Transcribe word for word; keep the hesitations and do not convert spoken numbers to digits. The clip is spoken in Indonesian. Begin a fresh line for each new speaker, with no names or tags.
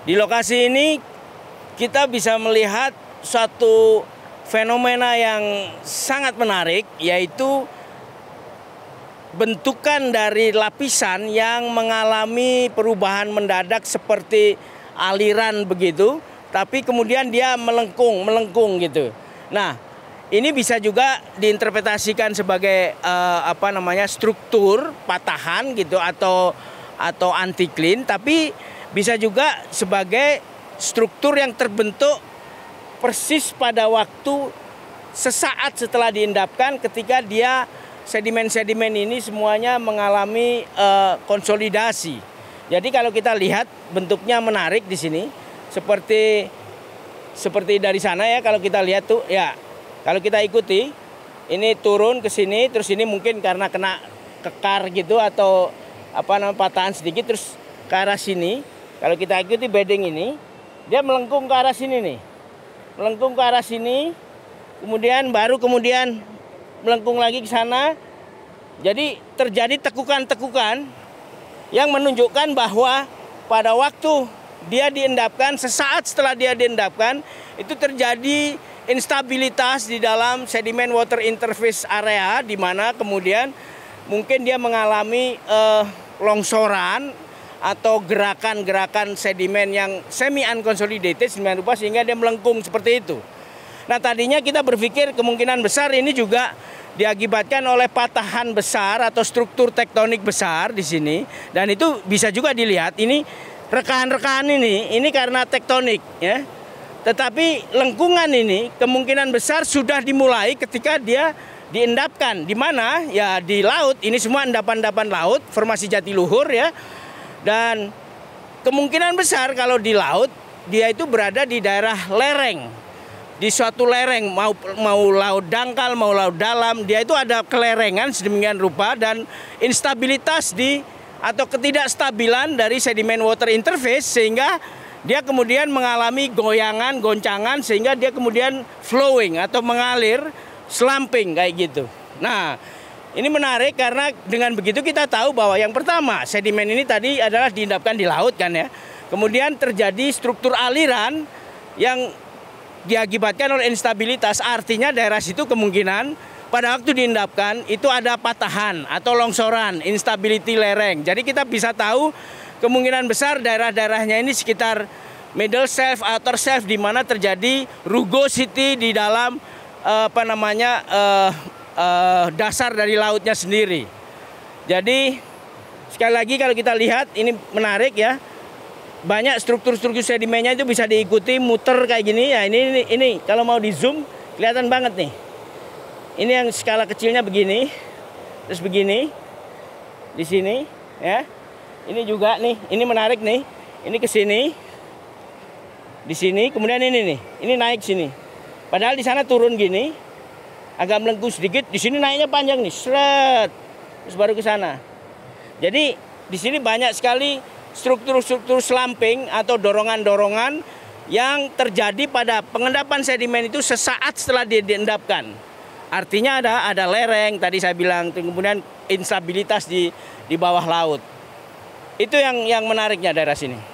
Di lokasi ini kita bisa melihat suatu fenomena yang sangat menarik, yaitu bentukan dari lapisan yang mengalami perubahan mendadak seperti aliran begitu, tapi kemudian dia melengkung, melengkung gitu. Nah, ini bisa juga diinterpretasikan sebagai uh, apa namanya struktur patahan gitu atau atau antiklin, tapi bisa juga sebagai struktur yang terbentuk persis pada waktu sesaat setelah diendapkan, ketika dia sedimen-sedimen ini semuanya mengalami uh, konsolidasi. Jadi kalau kita lihat bentuknya menarik di sini, seperti seperti dari sana ya, kalau kita lihat tuh ya, kalau kita ikuti ini turun ke sini, terus ini mungkin karena kena kekar gitu atau apa namanya patahan sedikit, terus ke arah sini. Kalau kita ikuti bedding ini, dia melengkung ke arah sini nih. Melengkung ke arah sini, kemudian baru kemudian melengkung lagi ke sana. Jadi terjadi tekukan-tekukan yang menunjukkan bahwa pada waktu dia diendapkan, sesaat setelah dia diendapkan, itu terjadi instabilitas di dalam sedimen water interface area, di mana kemudian mungkin dia mengalami eh, longsoran atau gerakan-gerakan sedimen yang semi unconsolidated sedemikian rupa sehingga dia melengkung seperti itu. Nah, tadinya kita berpikir kemungkinan besar ini juga diakibatkan oleh patahan besar atau struktur tektonik besar di sini, dan itu bisa juga dilihat ini rekahan-rekahan ini ini karena tektonik ya. Tetapi lengkungan ini kemungkinan besar sudah dimulai ketika dia diendapkan, di mana ya di laut, ini semua endapan-endapan laut, formasi Jatiluhur ya. Dan kemungkinan besar kalau di laut, dia itu berada di daerah lereng. Di suatu lereng, mau mau laut dangkal, mau laut dalam, dia itu ada kelerengan sedemikian rupa, dan instabilitas di atau ketidakstabilan dari sedimen water interface, sehingga dia kemudian mengalami goyangan, goncangan, sehingga dia kemudian flowing atau mengalir, slumping kayak gitu. Nah, ini menarik karena dengan begitu kita tahu bahwa yang pertama, sedimen ini tadi adalah diendapkan di laut kan ya. Kemudian terjadi struktur aliran yang diakibatkan oleh instabilitas, artinya daerah situ kemungkinan pada waktu diendapkan itu ada patahan atau longsoran, instability lereng. Jadi kita bisa tahu kemungkinan besar daerah-daerahnya ini sekitar middle shelf, outer shelf, di mana terjadi rugosity di dalam uh, apa namanya uh, uh, dasar dari lautnya sendiri. Jadi sekali lagi kalau kita lihat ini menarik ya. Banyak struktur-struktur sedimennya itu bisa diikuti muter kayak gini ya. Ini, ini ini kalau mau di zoom kelihatan banget nih. Ini yang skala kecilnya begini, terus begini di sini ya. Ini juga nih, ini menarik nih. Ini ke sini, di sini, kemudian ini nih, ini naik sini. Padahal di sana turun gini, agak melengkung sedikit. Di sini naiknya panjang nih, seret, terus baru ke sana. Jadi di sini banyak sekali struktur-struktur slumping atau dorongan-dorongan yang terjadi pada pengendapan sedimen itu sesaat setelah dia diendapkan. Artinya ada ada lereng tadi saya bilang, kemudian instabilitas di di bawah laut. Itu yang yang menariknya daerah sini.